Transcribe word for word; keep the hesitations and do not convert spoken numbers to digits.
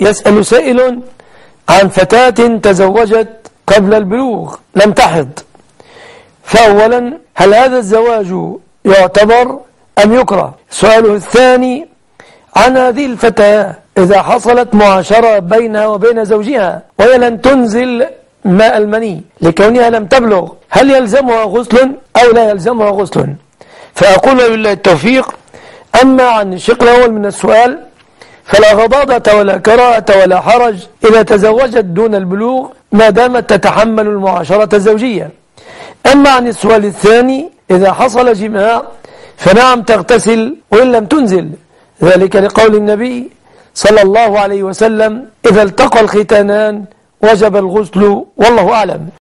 يسأل سائل عن فتاة تزوجت قبل البلوغ لم تحض، فأولا هل هذا الزواج يعتبر أم يكره؟ سؤاله الثاني عن هذه الفتاة إذا حصلت معاشرة بينها وبين زوجها وهي لن تنزل ماء المني لكونها لم تبلغ، هل يلزمها غسل أو لا يلزمها غسل؟ فأقول بالله التوفيق. أما عن الشق الأول من السؤال فلا غضاضة ولا كراهة ولا حرج إذا تزوجت دون البلوغ ما دامت تتحمل المعاشرة الزوجية. أما عن السؤال الثاني إذا حصل جماع فنعم تغتسل وإن لم تنزل، ذلك لقول النبي صلى الله عليه وسلم إذا التقى الختانان وجب الغسل، والله أعلم.